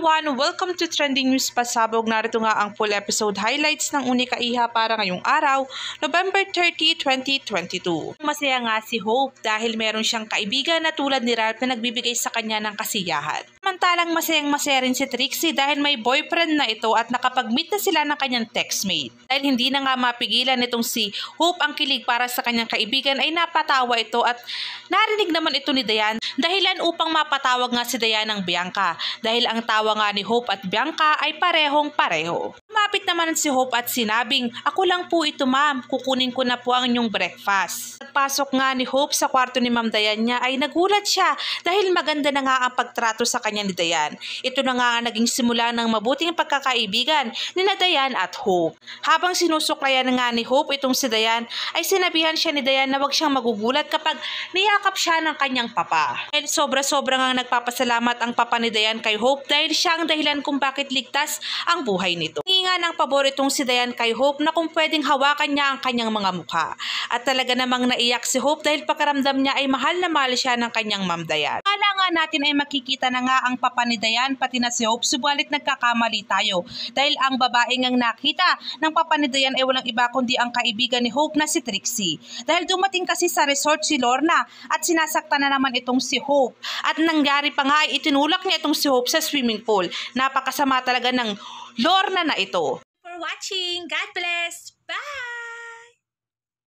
everyone! Welcome to Trending News Pasabog. Narito nga ang full episode highlights ng Unika Iha para ngayong araw, November 30, 2022. Masaya nga si Hope dahil meron siyang kaibigan na tulad ni Ralph na nagbibigay sa kanya ng kasiyahan. Samantalang masayang-masaya rin si Trixie dahil may boyfriend na ito at nakapag-meet na sila ng kanyang textmate. Dahil hindi na nga mapigilan itong si Hope ang kilig para sa kanyang kaibigan ay napatawa ito at narinig naman ito ni Dayan dahilan upang mapatawag nga si Dayan ng Bianca dahil ang tawa nga ni Hope at Bianca ay parehong-pareho. Lumapit naman si Hope at sinabing, "Ako lang po ito ma'am, kukunin ko na po ang inyong breakfast." Pagpasok nga ni Hope sa kwarto ni Ma'am Dayan niya ay nagulat siya dahil maganda na nga ang pagtrato sa kanya ni Dayan. Ito na nga naging simula ng mabuting pagkakaibigan ni Dayan at Hope. Habang sinusuklayan nga ni Hope itong si Dayan ay sinabihan siya ni Dayan na wag siyang magugulat kapag niyakap siya ng kanyang papa. Dahil sobra-sobra nga nagpapasalamat ang papa ni Dayan kay Hope dahil siya ang dahilan kung bakit ligtas ang buhay nito. Hingi nga ng pabor itong si Dayan kay Hope na kung pwedeng hawakan niya ang kanyang mga mukha. At talaga namang naiyak si Hope dahil pakaramdam niya ay mahal na mahal siya ng kanyang Ma'am Dayan. Kala nga natin ay makikita na nga ang papa ni Dayan pati na si Hope, subalit nagkakamali tayo dahil ang babaeng ang nakita ng papa ni Dayan ay walang iba kundi ang kaibigan ni Hope na si Trixie. Dahil dumating kasi sa resort si Lorna at sinasaktan na naman itong si Hope. At nangyari pa nga ay itinulak niya itong si Hope sa swimming pool. Napakasama talaga ng Lorna na ito. For watching. God bless. Bye!